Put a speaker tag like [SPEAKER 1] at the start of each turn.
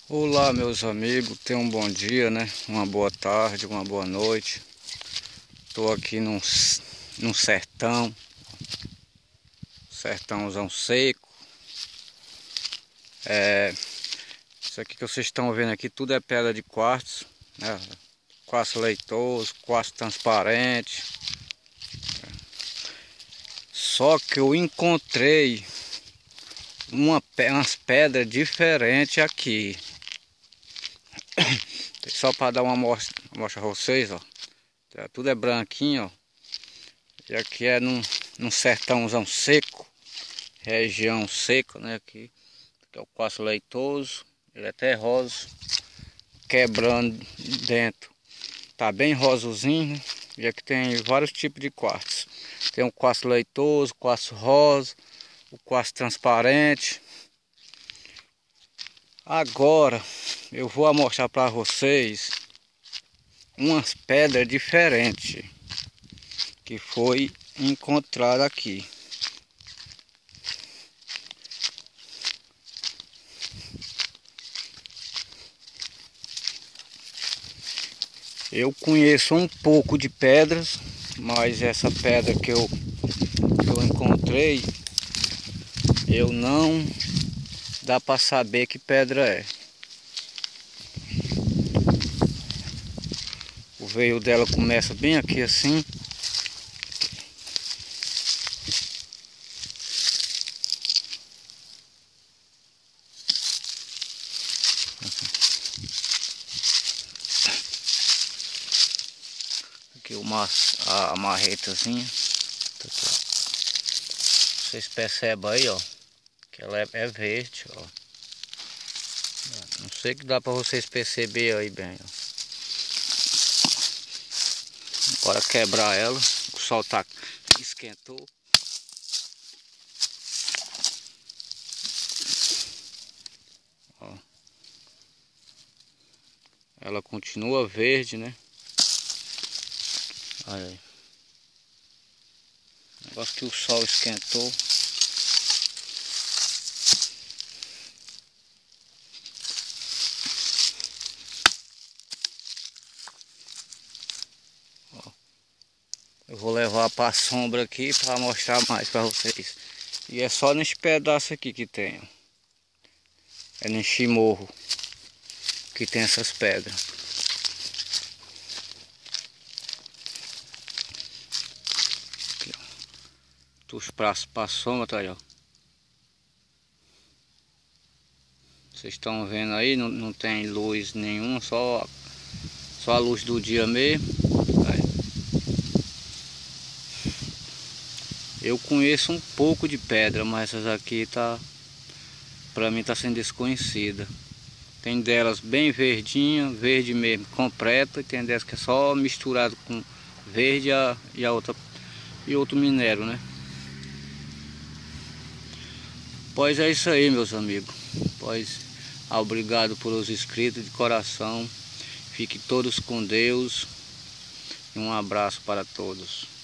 [SPEAKER 1] Olá, meus amigos, tenham um bom dia, né? Uma boa tarde, uma boa noite. Estou aqui num sertãozão seco. Isso aqui que vocês estão vendo aqui, tudo é pedra de quartzo, né? Quartzo leitoso, quartzo transparente. Só que eu encontrei umas pedras diferentes aqui. Só para dar uma amostra a vocês, ó. Tudo é branquinho, ó. E aqui é num sertãozão seco, região seca, né? Aqui é o quartzo leitoso, ele é terroso, quebrando dentro. Tá bem rosozinho, né? E aqui tem vários tipos de quartzo. Tem o quartzo leitoso, quartzo rosa, o quartzo transparente. Agora eu vou mostrar para vocês umas pedras diferentes que foi encontrada aqui. Eu conheço um pouco de pedras, mas essa pedra que eu encontrei, eu não dá para saber que pedra é. O veio dela começa bem aqui assim. Aqui a marretazinha. Vocês percebem aí, ó, que ela é verde, ó. Não sei que dá para vocês perceber aí bem, ó. Bora quebrar ela. O sol tá esquentou. Ó. Ela continua verde, né? Aí. Negócio que o sol esquentou. Ó. Eu vou levar para a sombra aqui para mostrar mais para vocês. E é só nesse pedaço aqui que tem, ó. É nesse morro que tem essas pedras. Aqui, ó. Os braços para a sombra, tá aí, ó. Vocês estão vendo aí, não tem luz nenhuma, só a luz do dia mesmo. Aí. Eu conheço um pouco de pedra, mas essas aqui pra mim tá sendo desconhecida. Tem delas bem verdinha, verde mesmo, completa, e tem delas que é só misturado com verde e a outra e outro minério, né? Pois é isso aí, meus amigos. Pois obrigado pelos inscritos de coração. Fiquem todos com Deus. E um abraço para todos.